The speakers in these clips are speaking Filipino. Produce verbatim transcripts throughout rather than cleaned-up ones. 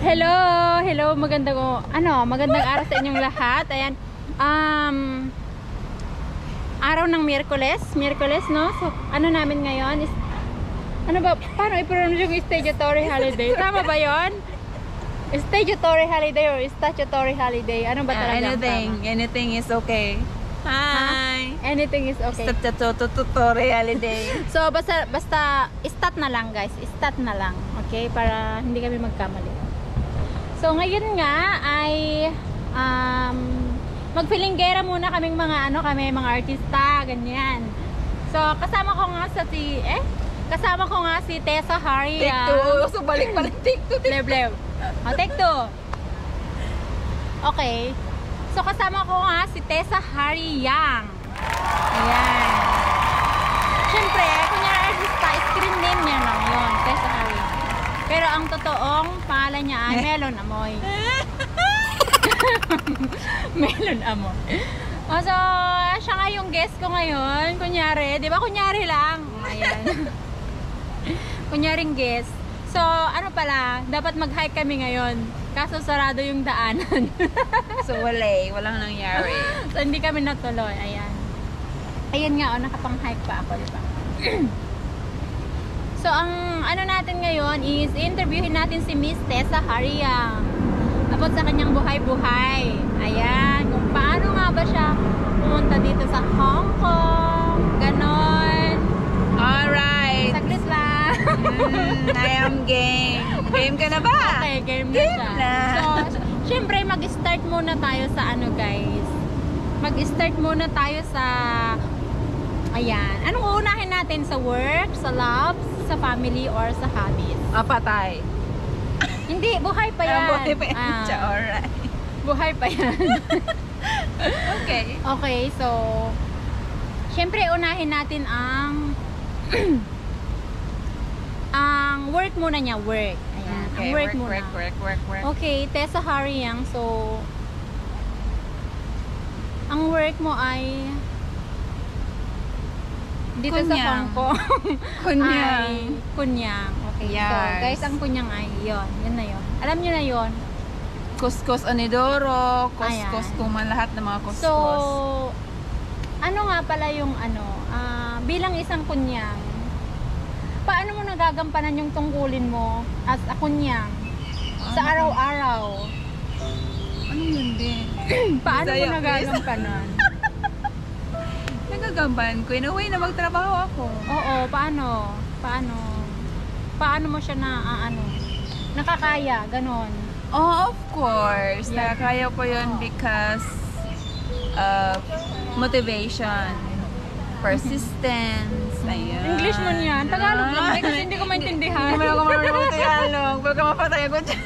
Hello, hello, magandang ano, magandang araw sa inyong lahat. Ayan. Um araw ng Miyerkules, Miyerkules, no? So, ano namin ngayon is ano ba, paano i-pronounce yung statutory holiday? Tama ba 'yon? Statutory holiday or statutory holiday? Ano ba talaga? Uh, anything, tama? anything is okay. Hi. Huh? Anything is okay. Statutory holiday. So basta basta stat na lang, guys. Stat na lang. Okay? Para hindi kami magkamali. So ngayon nga ay um, magpilinggera muna kaming mga ano, kami mga artista, ganyan. So kasama ko nga sa si eh kasama ko nga si Tessa Haria. Take two. So balik-balik take two. Lev lev. Oh, take two. Okay. So kasama ko nga si Tessa Haria. Ayan. Siyempre, kunyari artista, screen name niya lang yun, Tessa Haria. Pero ang totoong pangalan niya ay Melon Amoy. Melon Amoy. Oh, so, siya nga yung guest ko ngayon. Kunyari, di ba kunyari lang? Ayan. Kunyaring guest. So, ano pala, dapat mag-hike kami ngayon. Kaso sarado yung daanan. So wala eh, walang nangyari. So, hindi kami natuloy. Ayan. Ayan nga, oh, nakapang-hike pa ako, di ba? So, ang ano natin ngayon is interviewin natin si Miss Tessa Haria about sa kanyang buhay-buhay. Ayan, kung paano nga ba siya pumunta dito sa Hong Kong. Ganon. Alright. Saglit lang. Mm, I am game. Game ka na ba? Okay, game na Game siya. na. So, syempre mag-start muna tayo sa ano, guys. Mag-start muna tayo sa ayan. Anong uunahin natin? Sa work, sa love, sa family, or sa hobbies? Ah, patay. Hindi, buhay pa yan. Ah, buhay pa yan. Ah, Siya, alright. buhay pa yan. Okay. Okay, so syempre unahin natin ang ang work muna niya, work. Ayan, Okay, ang work, work, muna. work, work, work, work. Okay, Tessa Hariang, so ang work mo ay dito sa Kunyang. Hong Kong. Kunyang. Ay, kunyang. Okay, so Yes. guys, ang kunyang ay yon, yun na yon. Alam niyo na yon. Kuskus Onidoro, kuskus Ayan. kung lahat ng mga kuskus. So, ano nga pala yung ano, ah, bilang isang kunyang, paano mo nagagampanan yung tungkulin mo as a kunyang sa Ano? araw-araw? Ano yun din? Paano Bisaya, mo nagagampanan? Nagagampan ko. In a way na magtrabaho ako. Oo, paano? Paano? Paano mo siya na, ah, ano, nakakaya, ganon? Oh, of course. Yeah. Nakakaya ko yun because uh, motivation, persistence, ayun. English mo niyan? Tagalog lang, eh, kasi hindi ko maintindihan. Hindi mo ako marunong mag-Tagalog. Baka mapatay ako dyan.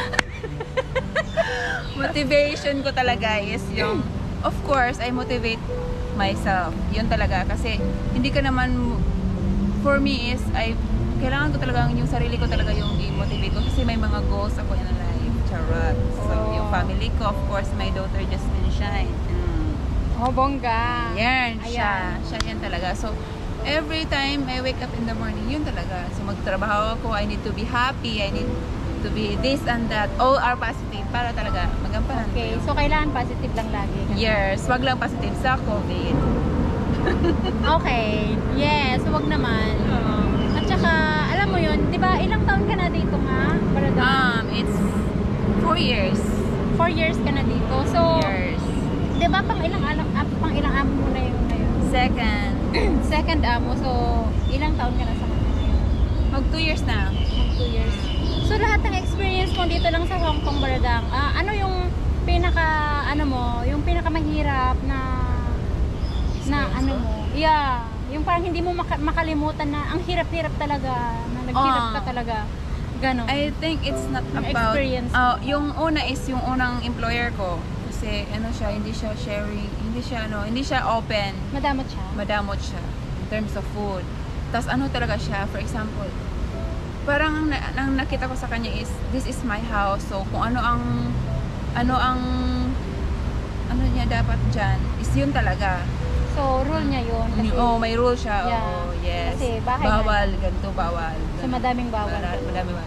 Motivation ko talaga is yung, of course, I motivate myself. Yun talaga. Kasi hindi ka naman, for me is, I, kailangan ko talaga yung sarili ko talaga yung i-motivate ko. Kasi may mga goals ako in life. Charot. So, Oh. yung family ko, of course, my daughter Jasmine Shine. Mm. Oh, bongga. Yan, siya. Ayan. Siya yan talaga. So, every time I wake up in the morning, yun talaga. So, magtrabaho ako, I need to be happy, I need to be this and that. All are positive para talaga magampanan Okay, ko. so kailangan positive lang lagi. Yes, wag lang positive sa COVID. Okay, yes, wag naman. At saka, alam mo yun, di ba, ilang taon ka na dito nga? Barada? Um, it's four years. Four years ka na dito. So, Years. di ba, pang ilang, alam, ah, pang ilang amo mo na yun ngayon? Second. Second amo, so, ilang taon ka na sa kanya ngayon? Mag two years na. Mag two years. So, lahat ng experience mo dito lang sa Hong Kong, Baradang, ah, ano yung pinaka, ano mo, yung pinaka mahirap na, na ano mo? Yeah. Yung parang hindi mo maka makalimutan na ang hirap-hirap talaga, na naghirap Ah. ka talaga. Ganon. I think it's not Yung about experience. uh, yung una is yung unang employer ko kasi ano siya, hindi siya sharing, hindi siya ano, hindi siya open. Madamot siya. Madamot siya in terms of food. Tapos ano talaga siya, for example, parang ang, na- ang nakita ko sa kanya is this is my house. So kung ano ang ano ang ano niya dapat diyan is yun talaga. So, rule niya yun. Kasi, Oh, may rule siya. Yeah. Oh, yes. Kasi bahay bawal, ganito bawal. so, madaming bawal. Madami bawal.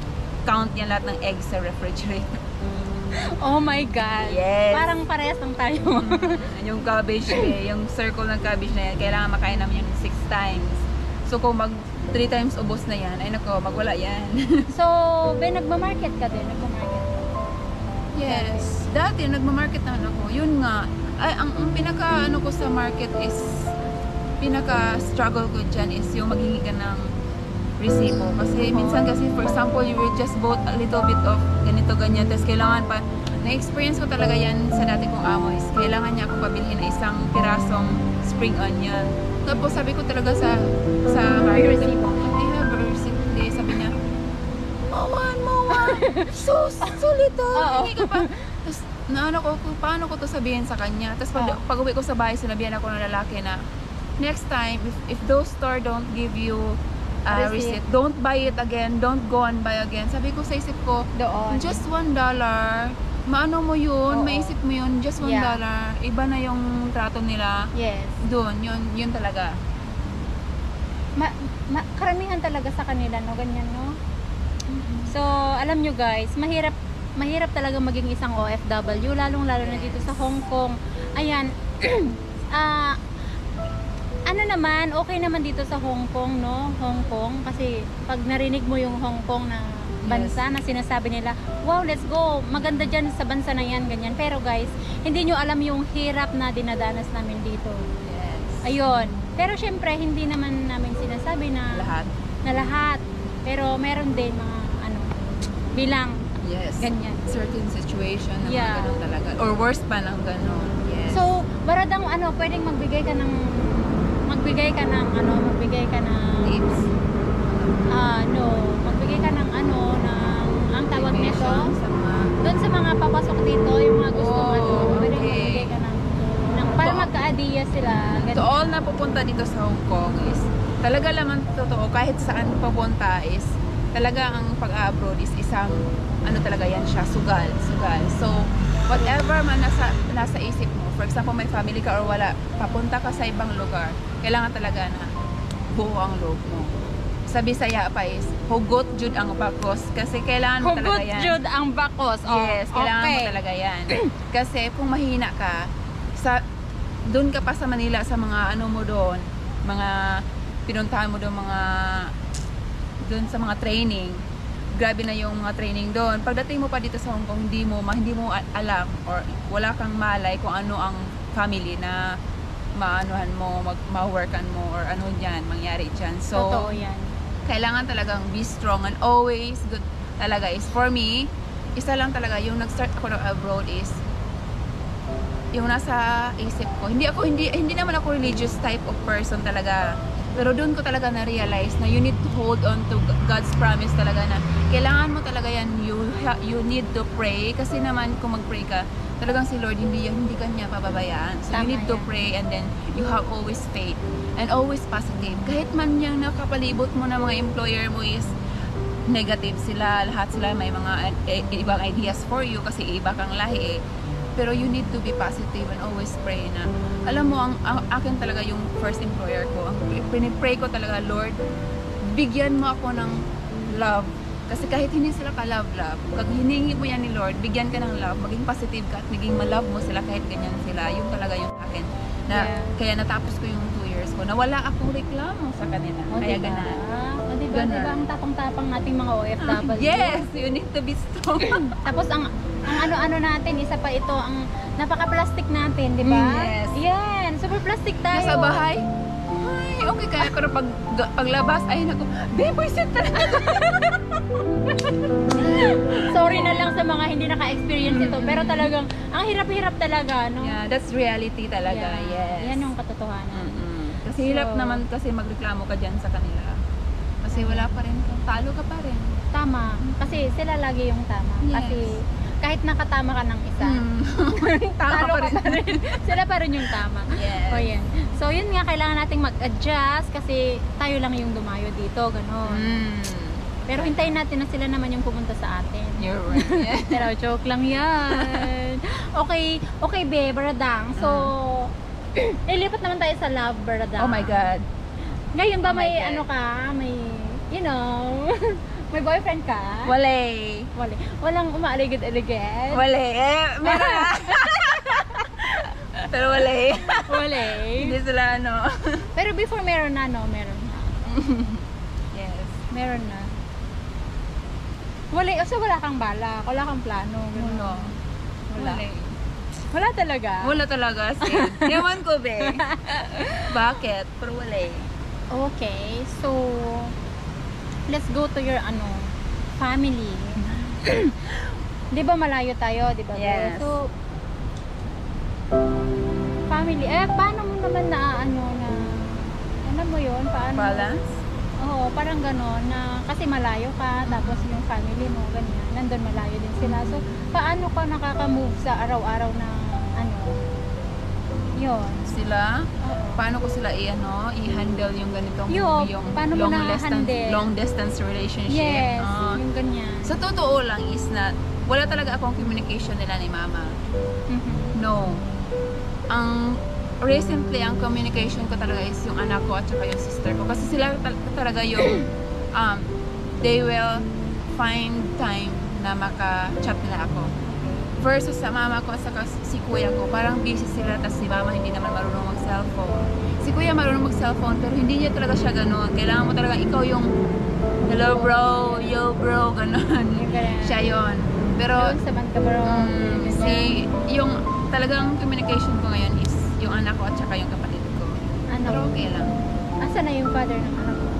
count niya lahat ng eggs sa refrigerator. Oh my God. Yes. Parang parehas lang tayo. Yung cabbage, eh, yung circle ng cabbage na yan, kailangan makain namin yun six times. So kung mag three times ubos na yan, ay nako, magwala yan. So, Ben, nagmamarket ka din? Nagmamarket ka? Yes. Dati, nagmamarket naman ako. Yun nga, ay, ang, ang pinaka, ano ko sa market is, pinaka struggle ko dyan is yung maghingi ka ng resibo. Kasi minsan kasi, for example, you will just bought a little bit of ganito, ganyan. Tapos kailangan pa, na-experience ko talaga yan sa dati kong amo is, kailangan niya akong pabilhin na isang pirasong spring onion. Tapos sabi ko talaga sa sa May resibo. I have a receipt. Hindi, sabi niya, Mawan, Mawan, so, so little. Oo. Hindi ka pa. Tapos, naano ko, kung paano ko to sabihin sa kanya. Tapos pag, Oo. pag uwi ko sa bahay, sinabihan ako ng lalaki na, next time, if, if those store don't give you a Receipt. receipt, don't buy it again, don't go and buy again. Sabi ko sa isip ko, Doon. just one dollar. Maano mo yun, Oo. maisip mo yun, just one Yeah. dollar. Iba na yung trato nila. Yes. Doon, yun, yun talaga. Ma, ma, karamihan talaga sa kanila, no? Ganyan, no? So, alam nyo guys, mahirap mahirap talaga maging isang O F W, lalong-lalo na dito sa Hong Kong. Ayan, ah, ano naman, okay naman dito sa Hong Kong, no? Hong Kong, kasi pag narinig mo yung Hong Kong na bansa na sinasabi nila, wow, let's go, maganda dyan sa bansa na yan, ganyan. Pero guys, hindi nyo alam yung hirap na dinadanas namin dito. Yes. Ayun. Pero syempre, hindi naman namin sinasabi na Lahat. na lahat. Pero meron din mga ano, bilang Yes. ganyan. Certain situation na Yeah. mga ganun talaga. Or worse pa ng ganun. Yes. So, baradang ano, pwedeng magbigay ka ng magbigay ka ng ano, magbigay ka ng tips. ano, magbigay ka ng ano, ng ang tawag nito, Motivation sa mga doon sa mga papasok dito, yung mga gustong Oh, ano, pwedeng okay. magbigay ka ng, ng para To- magka-idea sila. to Ganun. all na pupunta dito sa Hong Kong is talaga naman totoo kahit saan papunta is talaga ang pag-abroad is isang ano talaga yan siya, sugal, sugal. So, whatever man nasa, nasa isip mo, for example, may family ka or wala, papunta ka sa ibang lugar, kailangan talaga na buo ang loob mo. Sa Bisaya pa is, hugot jud ang bakos. Kasi kailangan mo talaga Hugot yan. jud ang bakos. Oh, Yes, kailangan okay. mo talaga yan. Kasi kung mahina ka, sa doon ka pa sa Manila sa mga ano mo doon, mga pinuntahan mo doon mga doon sa mga training. Grabe na yung mga training doon. Pagdating mo pa dito sa Hong Kong, hindi mo ma- hindi mo a- alam or wala kang malay kung ano ang family na maanuhan mo, mag ma-workan mo or ano diyan mangyari diyan. So, Totoo yan. kailangan talagang be strong and always good talaga is for me isa lang talaga yung nag-start ako ng abroad is yung nasa isip ko hindi ako hindi hindi naman ako religious type of person talaga pero doon ko talaga na-realize na you need to hold on to God's promise talaga na kailangan mo talaga yan you ha- you need to pray kasi naman kung mag-pray ka talagang si Lord hindi yan hindi kanya pababayaan so Tama you need to yan. pray and then you have always faith and always positive. Kahit man yung nakapalibot mo ng mga employer mo is negative sila, lahat sila may mga eh, ibang ideas for you kasi iba kang lahi eh. Pero you need to be positive and always pray na, alam mo, ang, ang akin talaga yung first employer ko. Ang pinipray ko talaga, Lord, bigyan mo ako ng love. Kasi kahit hindi sila ka-love-love, pag hiningi mo yan ni Lord, bigyan ka ng love, maging positive ka at maging ma-love mo sila kahit ganyan sila. Yun talaga yung akin. Na, Yeah. Kaya natapos ko yung two years ko na wala akong reklamo sa kanila. O, Kaya diba? ganun. O, diba, Ganun. diba ang tapang-tapang nating mga O F W? Yes! You need to be strong. Tapos ang ang ano-ano natin, isa pa ito, ang napaka-plastic natin, di ba? Mm, yes. Yan, super plastic tayo. Nasa bahay, ay, okay kaya. Pero pag, paglabas, ay naku, babe, boyset talaga. Sorry na lang sa mga hindi naka-experience ito, pero talagang, ang hirap-hirap talaga, no? Yeah, that's reality talaga. Yeah. Yes. Yan yung katotohanan. Mm-mm. Kasi hirap So- naman kasi magreklamo ka dyan sa kanila. Kasi wala pa rin, talo ka pa rin. Tama. Kasi sila lagi yung tama. Yes. Kasi kahit nakatama ka ng isa, Mm. Tama talo pa ka rin. pa rin. Sila pa rin yung tama. Yes. O yan. So yun nga, kailangan nating mag-adjust kasi tayo lang yung dumayo dito, gano'n. Mm. Pero hintayin natin na sila naman yung pumunta sa atin. You're right. Yeah. Pero joke lang yan. Okay, okay be, Baradang. So, ilipat naman tayo sa love, Baradang. Oh my God. Ngayon ba Oh my may God. ano ka, may, you know, May boyfriend ka? Wala. Wala. Walang umaaligid-aligid? Wala. Eh, meron. Pero wala eh. Wala. Hindi sila ano. Pero before meron na, no? Meron na. Yes. Meron na. Wala. So wala kang balak. Wala kang plano. ganun. Wala. Wala. Wala. Wala talaga? Wala talaga. Sid. Ewan ko be. Bakit? Pero wala eh. Okay. So, let's go to your ano, family. Di ba malayo tayo? Di ba? Yes. So, family. Eh, paano mo naman na ano na, ano mo yun? Paano? Balance? Oo, parang gano'n na kasi malayo ka, tapos yung family mo, ganyan, nandun malayo din sila. So, paano ka nakaka-move sa araw-araw na, ano, yun. Sila? Oo. Paano ko sila i-ano, i-handle yung ganitong Yo, yung paano mo long na-handle? distance long distance relationship? Yes, Ah. yung ganyan. Sa totoo lang is na wala talaga akong communication nila ni mama. Mhm. No. Ang recently ang communication ko talaga is yung anak ko at saka yung sister ko kasi sila tal- talaga yung um they will find time na maka-chat nila ako. Versus sa mama ko at saka si kuya ko, parang busy sila tapos si mama hindi naman marunong mag-cellphone. Si kuya marunong mag-cellphone pero hindi niya talaga siya ganun. Kailangan mo talaga ikaw yung hello bro, yo bro, ganun. Yung ganyan. Siya yun. Pero Doon sa Bangka Bro. Mm, si yung talagang communication ko ngayon is yung anak ko at saka yung kapatid ko. Ano? Pero okay lang. Asa na yung father ng anak ko?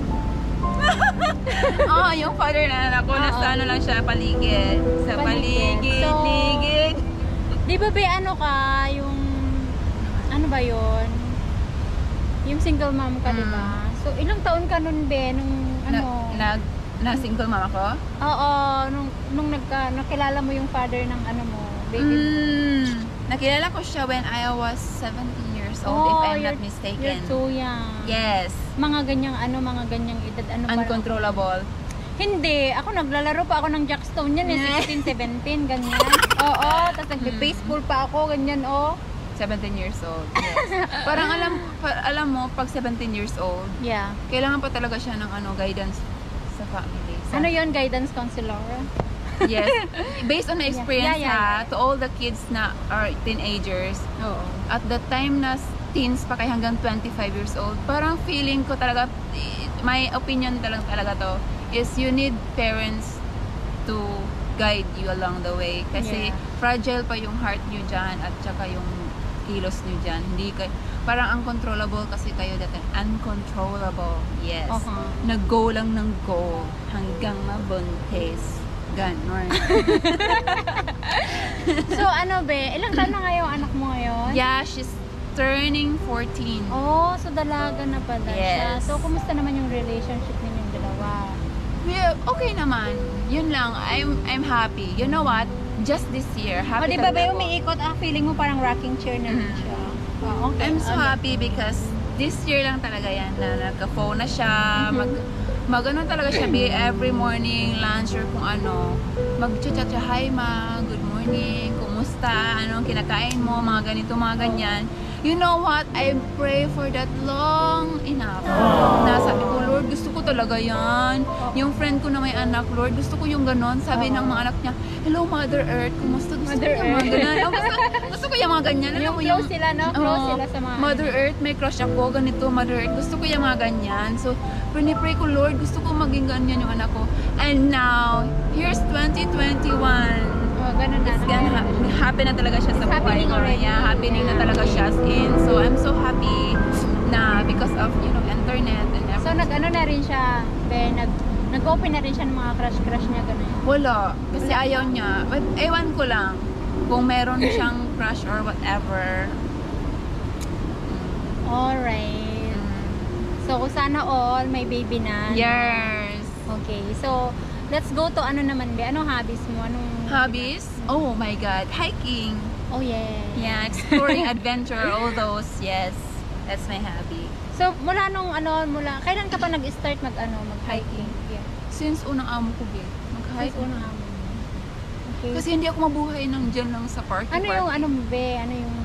Oo, yung father na anak ko, Oo. nasa ano lang siya, paligid. Sa Paligid. paligid, So, ligid. Di ba be ano ka, yung, ano ba yon? Yung single mom ka, di ba? So, ilang taon ka nun be, nung Na, ano? nag, na single mama ko? Oo, nung, nung nagka, nakilala mo yung father ng ano mo, baby mo. Mm, nakilala ko siya when I was seventeen years old, if I'm you're, not mistaken. You're too young. Yes. Mga ganyang ano, mga ganyang edad, ano parang- Uncontrollable. Hindi, ako naglalaro pa ako ng Jackstone yan, eh, sixteen, seventeen, ganyan. Oo, tapos nagbe-baseball pa ako, ganyan, oh. seventeen years old. Yes. Parang alam pa- alam mo, pag seventeen years old, Yeah. kailangan pa talaga siya ng ano guidance sa family. So, Ano yon guidance counselor? yes. Based on the experience Yeah, yeah, yeah, ha, to all the kids na are teenagers, Oo. at the time na teens pa kay hanggang twenty-five years old, parang feeling ko talaga, my opinion talaga talaga to, is you need parents to guide you along the way. Kasi Yeah. fragile pa yung heart nyo dyan at saka yung kilos nyo dyan. Hindi kay, parang uncontrollable kasi kayo dati. Uncontrollable. Yes. Uh-huh. Nag-go lang ng go hanggang mabuntis. Ganon. So ano be, ilang taon na nga yung anak mo ngayon? Yeah, she's turning fourteen. Oh, so dalaga na pala siya. Yes. So kumusta naman yung relationship ninyong dalawa? Well, okay naman. Yun lang. I'm I'm happy. You know what? Just this year, O happy di ba ba talaga ako. umiikot, ah, feeling mo parang rocking chair na rin Mhm. siya. Oh, okay. I'm so Okay. happy because this year lang talaga yan na nagka-phone na siya, Mhm. mag magano talaga siya be every morning, lunch or kung ano, mag-chat siya, hi ma, good morning, kumusta, anong kinakain mo, mga ganito, mga ganyan. You know what? I pray for that long enough. Na sabi ko, Lord, gusto ko talaga yan. Yung friend ko na may anak, Lord, gusto ko yung ganon. Sabi ng mga anak niya, hello Mother Earth, kumusta? Gusto Mother ko yung mga Earth. ganyan. Oh, gusto, gusto ko yung mga ganyan. Alam Yung mo close sila, no? Close Oo. sila sa mga Mother Earth, may crush ako, ganito, Mother Earth. Gusto ko yung mga ganyan. So, pinipray ko, Lord, gusto ko maging ganyan yung anak ko. And now, here's twenty twenty-one. Oh, ganun na. It's gonna ha- happen na talaga siya sa It's buhay happening ko. already. Yeah, happening na talaga siya as in. So, I'm so happy na because of, you know, internet and So everything. nag-ano na rin siya, be, nag nag-open na rin siya ng mga crush-crush niya ganun. Wala. Kasi ayaw niya. But, ewan ko lang kung meron siyang crush or whatever. Alright. Mm. So kung sana all may baby na. Yes. Okay. So let's go to ano naman be. Anong hobbies mo? Anong Hobbies? Oh my God. Hiking. Oh yeah. Yeah, exploring adventure, all those. Yes. That's my hobby. So mula nung ano, mula kailan ka pa nag-start mag ano, mag-hiking? Yeah. Since unang amo ko, be. Kahit Mag-hike. unang amo mo. Okay. Kasi hindi ako mabuhay ng dyan lang sa park. ano yung ano mo be? Ano yung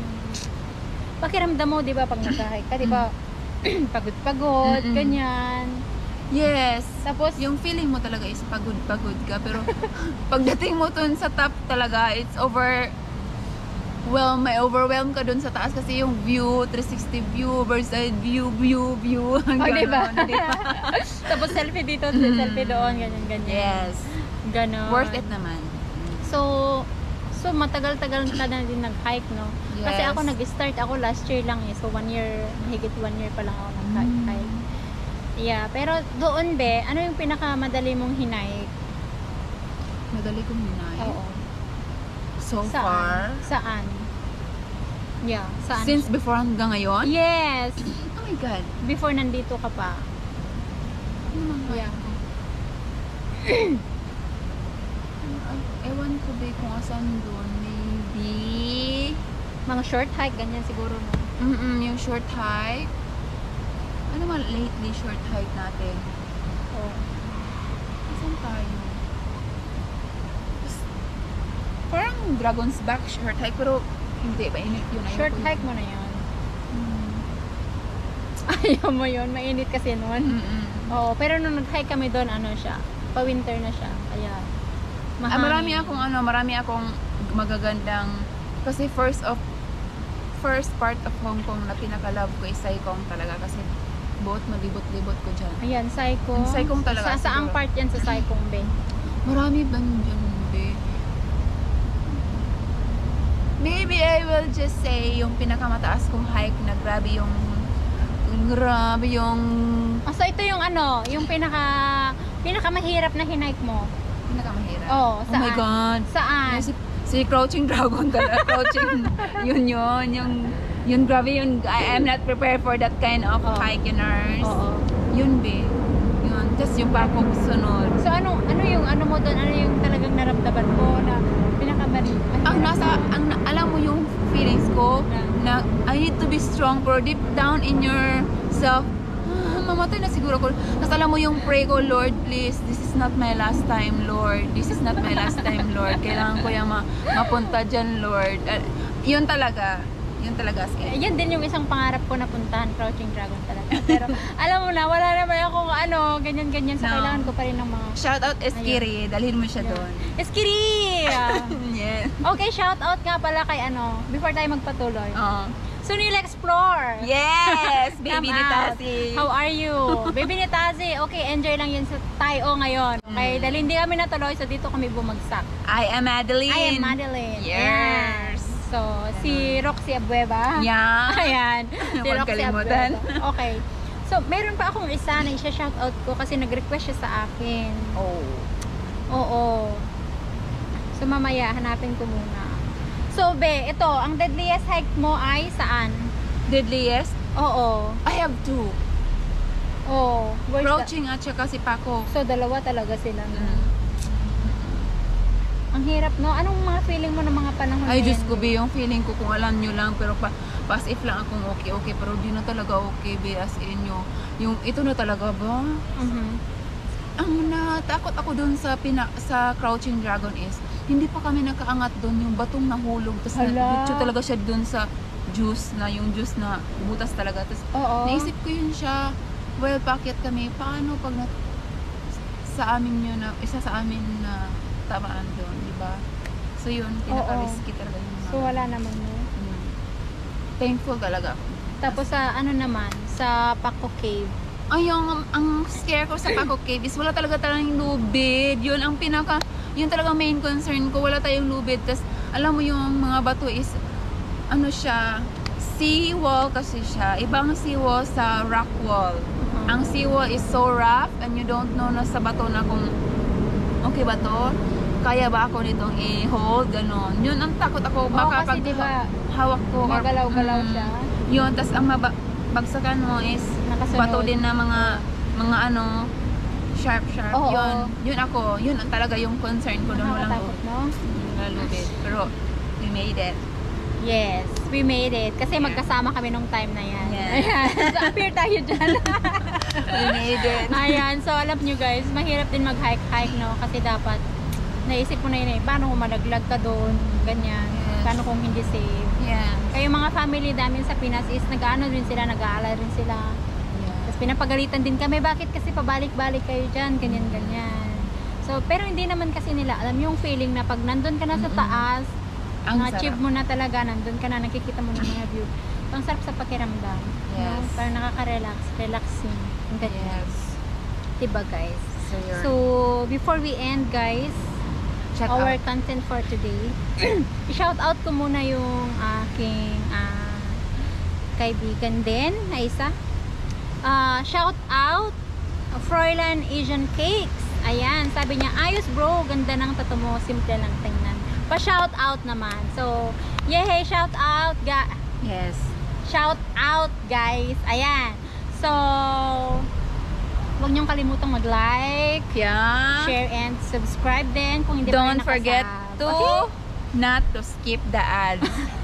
pakiramdam mo, 'di ba, pag nag-hike ka, 'di ba? Pagod-pagod, Mm-mm. ganyan. Yes. Tapos, Yung feeling mo talaga is pagod-pagod ka. Pero pagdating mo dun sa top talaga, it's over... Well, may overwhelm ka dun sa taas kasi yung view, three sixty view, bird's eye view, view, view. oh, diba? Ganon, diba? Tapos selfie dito, selfie doon, ganyan, ganyan. Yes. Ganon. Worth it naman. So, so matagal-tagal ka na din nag-hike, no? Kasi Yes. ako nag-start ako last year lang eh. So, one year, mahigit one year pa lang ako nag-hike. Yeah, pero doon, be, ano yung pinakamadali mong hinike? Madali kong hinay. Oo. So Saan? far. Saan? Yeah, saan? Since before hanggang ngayon? Yes! Oh my God. Before nandito ka pa. Ano naman ba Yeah. ito? Ay, ewan ko ba kung asan doon. Maybe... Mga short hike, ganyan siguro, no? Mm-mm, yung short hike. Ano man lately short hike natin? Oo. Saan tayo? Pas- Parang Dragon's Back short hike, pero hindi, mainit yun. Ayoko Short yun. hike mo na yun. Mm. Ayaw mo yun, mainit kasi noon. Mm-mm. Oo, pero nung nag-hike kami doon, ano siya, pa-winter na siya. Kaya, Ah, marami akong ano, marami akong magagandang kasi first of first part of Hong Kong na pinaka-love ko is Sai Kung talaga kasi boat malibot-libot ko dyan. Ayan, Saikong. Yung Saikong talaga, Sa, saang siguro. part yan sa Saikong, be? Marami ba dyan, be? Maybe I will just say yung pinakamataas kong hike na grabe yung grabe yung Ah, so ito yung ano, yung pinaka pinakamahirap na hinike mo. pinakamahirap. Oo, Oh my saan? God. Saan? Si, si Crouching Dragon talaga. Crouching, yun yun. Yung, yun grabe yun. I am not prepared for that kind of Oo. hikers. Oo. Yun be. Yun. Tapos yung pakong sunod. So ano ano yung ano mo doon? Ano yung talagang naramdaman mo na pinakamari? Ang nasa, ang na- alam mo yung feelings ko na I need to be strong pero deep down in yourself, ah, mamatay na siguro ko. Tapos alam mo yung pray ko, Lord, please, this is not my last time, Lord. This is not my last time, Lord. Kailangan ko yung ma mapunta dyan, Lord. Uh, yun talaga. Yun talaga. Eh, yan din yung isang pangarap ko na puntahan, Crouching Dragon talaga. Pero alam mo na, wala naman akong ano, ganyan-ganyan. So No. kailangan ko pa rin ng mga... Shout out Eskiri. Dalhin mo siya Yeah. doon. Eskiri! Yeah. Okay, shout out nga pala kay ano, before tayo magpatuloy. Oo. Sunil Explore! Yes! Baby Come ni out. Tasi. How are you? Baby ni Tazi. Okay, enjoy lang yan sa Tayo ngayon. Okay, Mm. dahil hindi kami natuloy, so dito kami bumagsak. I am Madeline. I am Madeline. Yes. Ayan. So, si Roxy Abueva. Yeah. Ayan. Si Huwag Roxy kalimutan. Abueva. Okay. So, meron pa akong isa na isa-shoutout ko kasi nag-request siya sa akin. Oh. Oo. So, mamaya, hanapin ko muna. So, be, ito, ang deadliest hike mo ay saan? Deadliest? Oo. I have two. Oo. Where's the- Crouching at saka si Paco. So, dalawa talaga sila. no? Mm. Ang hirap, no? Anong mga feeling mo ng mga panahon Ay, na Diyos yan, ko, be? be, yung feeling ko kung alam nyo lang, pero pa, pas if lang akong okay, okay, pero di na talaga okay, be, as in yung, yung ito na talaga ba? Mhm. Ang natakot ako doon sa pina, sa Crouching Dragon is, hindi pa kami nakaangat doon, yung batong nahulog, tapos Hala. nagditso talaga siya doon sa juice, na yung juice na butas talaga, tapos Oo. naisip ko yun siya, well, packet kami, paano pag na, sa amin yun, na, isa sa amin na tamaan doon, di ba? So yun, pinaka-risky talaga yun. So, wala naman, no? Mm. Thankful talaga ako. Tapos, sa ano naman, sa Paco Cave. Ay, yung, ang scare ko sa Paco Cave is wala talaga tayong lubid. Yun ang pinaka, yun talaga main concern ko. Wala tayong lubid. Tapos, alam mo yung mga bato is, ano siya, seawall kasi siya. Ibang seawall sa rock wall. Uh-huh. Ang seawall is so rough and you don't know na sa bato na kung okay ba to? Kaya ba ako nitong i-hold? Ganon. Yun ang takot ako. Oo, Baka kasi pag diba, hawak ko. or- gumagalaw-galaw Mm. siya. Yun. Tapos ang maba bagsakan mo is Nakasunod. bato din na mga mga ano sharp sharp. Oo. Yun. Yun ako. Yun ang talaga yung concern ko doon. Walang Nakakatakot, no? walang lubid. Pero we made it. Yes, we made it. Kasi Yeah. magkasama kami nung time na yan. Yeah. Ayan. So, appear tayo dyan. We made it. Ayan. So, alam nyo guys, mahirap din mag-hike-hike, no? Kasi dapat, naisip ko na yun eh, paano kung malaglag ka doon? Ganyan. Yes. Paano kung hindi safe? Yeah. Kaya yung mga family namin sa Pinas is nag-ano rin sila, nag-aalala rin sila. Yeah. Tapos pinapagalitan din kami, bakit kasi pabalik-balik kayo dyan, ganyan-ganyan. So, pero hindi naman kasi nila alam yung feeling na pag nandun ka na sa Mm-mm. taas, Ang na-achieve sarap. mo na talaga, nandun ka na, nakikita mo ng mga view. So, ang sarap sa pakiramdam. Yes. No? Parang nakaka-relax, relaxing. Ang ganyan. Yes. Diba, guys? So, you're, So, before we end, guys, check our out. content for today, i-shout out ko muna yung aking ah, kaibigan din na isa. Ah, shout out Froilan Asian Cakes. Ayan, sabi niya, ayos bro, ganda ng tattoo mo, simple lang tingnan. Pa-shout out naman. So, yehey, shout out, ga Yes. shout out guys. Ayan. So, huwag niyong kalimutang mag-like, Yeah. share, and subscribe din kung hindi Don't pa kayo forget nakasub. to Okay? not to skip the ads.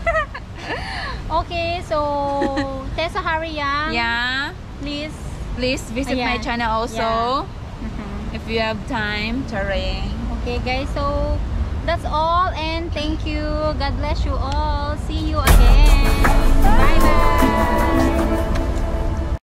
Okay, so Tessa Hariyang, Yeah. please. Please visit my Ayan. channel also. Mhm. If you have time, charing. Okay guys, so that's all and thank you. God bless you all. See you